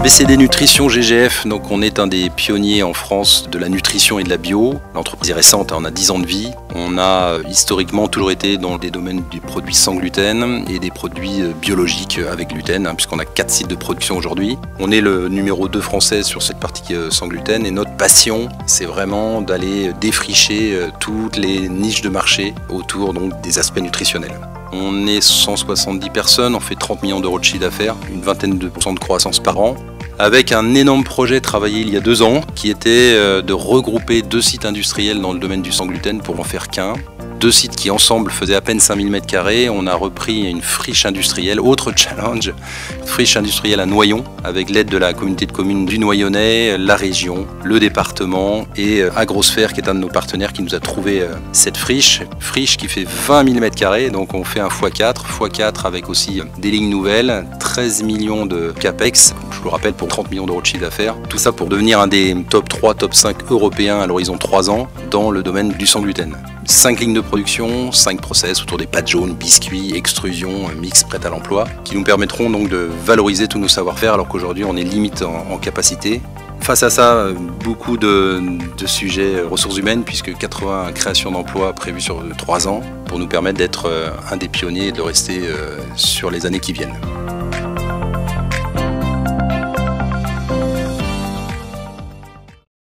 ABCD Nutrition GGF, donc on est un des pionniers en France de la nutrition et de la bio. L'entreprise est récente, on a 10 ans de vie. On a historiquement toujours été dans les domaines des produits sans gluten et des produits biologiques avec gluten, puisqu'on a 4 sites de production aujourd'hui. On est le numéro 2 français sur cette partie sans gluten et notre passion, c'est vraiment d'aller défricher toutes les niches de marché autour donc, des aspects nutritionnels. On est 170 personnes, on fait 30 millions d'euros de chiffre d'affaires, une vingtaine de % de croissance par an, avec un énorme projet travaillé il y a 2 ans qui était de regrouper 2 sites industriels dans le domaine du sans gluten pour en faire qu'un. 2 sites qui ensemble faisaient à peine 5000 m². On a repris une friche industrielle, autre challenge, friche industrielle à Noyon, avec l'aide de la communauté de communes du Noyonnais, la région, le département et Agrosphère qui est un de nos partenaires qui nous a trouvé cette friche qui fait 20 000 m², donc on fait un x4 avec aussi des lignes nouvelles, 13 millions de capex, je vous le rappelle pour 30 millions d'euros de chiffre d'affaires, tout ça pour devenir un des top 3, top 5 européens à l'horizon 3 ans dans le domaine du sans gluten. 5 lignes de production, 5 process autour des pâtes jaunes, biscuits, extrusion, mix prêt à l'emploi, qui nous permettront donc de valoriser tous nos savoir-faire alors qu'aujourd'hui on est limite en capacité. Face à ça, beaucoup de sujets ressources humaines puisque 80 créations d'emplois prévues sur 3 ans pour nous permettre d'être un des pionniers et de rester sur les années qui viennent.